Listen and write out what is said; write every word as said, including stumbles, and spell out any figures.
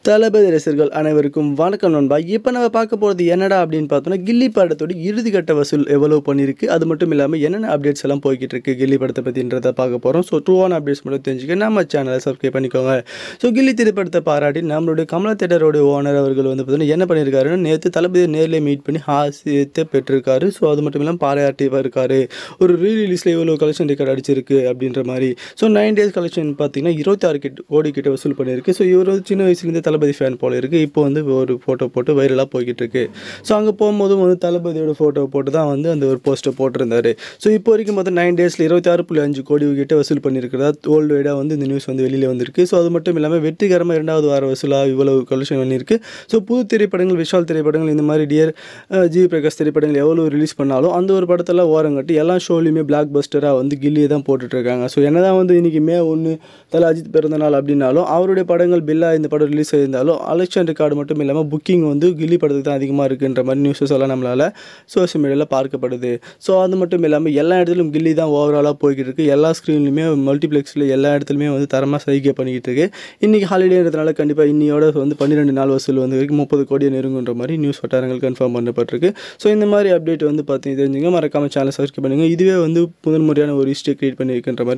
தளபதி ரசிகர்கள் அனைவருக்கும் வணக்கம் நண்பா. இப்போ நம்ம பார்க்க போகிறது என்னடா அப்படின்னு பார்த்தோம்னா, கில்லி படத்தோட இறுதிக்கட்ட வசூல் எவ்வளோ பண்ணியிருக்கு, அது மட்டும் இல்லாமல் என்னென்ன அப்டேட்ஸ் எல்லாம் போய்கிட்டு இருக்கு கில்லி படத்தை பற்றின்றதை பார்க்க போகிறோம். ஸோ ட்ரூவான அப்டேட்ஸ் மட்டும் தெரிஞ்சுக்க நம்ம சேனலை சப்ஸ்கிரைப் பண்ணிக்கோங்க. ஸோ கில்லி திரைப்படத்தை பாராட்டி நம்மளுடைய கமலா தேட்டரோட ஓனர் அவர்கள் வந்து பார்த்தீங்கன்னா என்ன பண்ணியிருக்காருன்னா, நேற்று தளபதியை நேரில் மீட் பண்ணி ஆசியத்தை பெற்றிருக்காரு. ஸோ அது மட்டும் இல்லாமல் பாராட்டிவாக இருக்காரு. ஒரு ரீ ரிலீஸில் இவ்வளோ கலெக்ஷன் ரெக்கார்ட் அடிச்சிருக்கு அப்படின்ற மாதிரி. ஸோ நைன் டேஸ் கலெக்ஷன் பார்த்தீங்கன்னா இருபத்தி ஆறு கிட்ட கோடி கிட்ட வசூல் பண்ணியிருக்கு. ஸோ இவர் சின்ன வயசுலேருந்து தளபதி ஃபேன் போல இருக்குது. இப்போ வந்து ஒரு ஃபோட்டோ போட்டு வைரலாக போய்கிட்டு இருக்கு. ஸோ அங்கே போகும்போதும் வந்து தளபதியோட ஃபோட்டோ போட்டு தான் வந்து அந்த ஒரு போஸ்ட்டை போட்டிருந்தாரு. ஸோ இப்போ வரைக்கும் பார்த்தா நைன் டேஸில் இருபத்தி ஆறு புள்ளி அஞ்சு கோடி கிட்ட வசூல் பண்ணியிருக்கிறதா வேர்ல்டு வைடாக வந்து இந்த நியூஸ் வந்து வெளியில் வந்திருக்கு. ஸோ அது மட்டும் இல்லாமல் வெற்றிகரமாக இரண்டாவது வார வசூலாக இவ்வளவு கலெக்ஷன் பண்ணியிருக்கு. ஸோ புது திரைப்படங்கள், விஷால் திரைப்படங்கள், இந்த மாதிரி டியர் ஜி பிரகாஷ் திரைப்படங்கள் எவ்வளோ ரிலீஸ் பண்ணாலும் அந்த ஒரு படத்தெல்லாம் ஓரங்கட்டி எல்லா ஷோலையுமே பிளாக் பஸ்டராக வந்து கில்லியை தான் போட்டுட்ருக்காங்க. ஸோ என்ன தான் வந்து இன்றைக்கி மே ஒன்று தலை அஜித் பிறந்தநாள் அப்படின்னாலும் அவருடைய படங்கள் பில்லா இந்த படம் ரிலீஸ் ஆயிருந்தாலும் அலெக்ஷன் ரெக்கார்டு மட்டும் இல்லாமல் புக்கிங் வந்து கில்லி படத்துக்கு தான் அதிகமாக இருக்குன்ற மாதிரி நியூஸஸ் எல்லாம் நம்மளால் சோஷியல் மீடியாவில் பார்க்கப்படுது. ஸோ அது மட்டும் இல்லாமல் எல்லா இடத்துலையும் கில்லி தான் ஓவராலாக போய்கிட்டு இருக்குது. எல்லா ஸ்க்ரீன்லையுமே மல்டிப்ளெக்ஸில் எல்லா இடத்துலையுமே வந்து தரமாக சைகை பண்ணிக்கிட்டு இருக்குது. இன்றைக்கி ஹாலிடேன்றதுனால கண்டிப்பாக இன்னியோட வந்து பன்னிரெண்டு நாள் வசூல் வந்து வரைக்கும் முப்பது கோடியை நெருங்குன்ற மாதிரி நியூஸ் வட்டாரங்கள் கன்ஃபார்ம் பண்ணப்பட்டிருக்கு. ஸோ இந்த மாதிரி அப்டேட் வந்து பார்த்து தெரிஞ்சுங்க. மறக்காமல் சேனல் சப்ஸ்கிரைப் பண்ணுங்கள். இதுவே வந்து முதல் முறையான ஒரு ஹிஸ்ட்ரி கிரியேட் பண்ணியிருக்கின்ற மாதிரி